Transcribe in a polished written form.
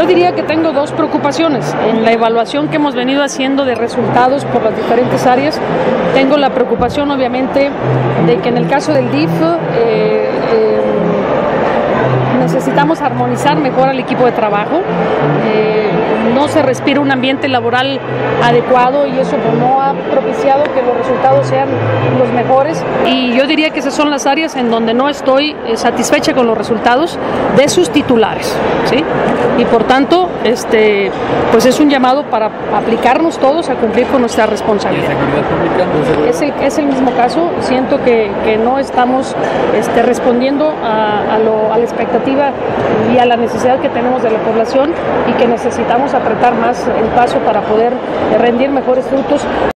Yo diría que tengo dos preocupaciones. En la evaluación que hemos venido haciendo de resultados por las diferentes áreas, tengo la preocupación obviamente de que en el caso del DIF necesitamos armonizar mejor al equipo de trabajo. No se respira un ambiente laboral adecuado y eso no ha propiciado que los resultados sean los mejores. Y yo diría que esas son las áreas en donde no estoy satisfecha con los resultados de sus titulares, ¿sí? Y por tanto, pues es un llamado para aplicarnos todos a cumplir con nuestra responsabilidad. ¿Y seguridad pública? Es el mismo caso. Siento que no estamos respondiendo a la expectativa y a la necesidad que tenemos de la población y que necesitamos apretar más el paso para poder rendir mejores frutos.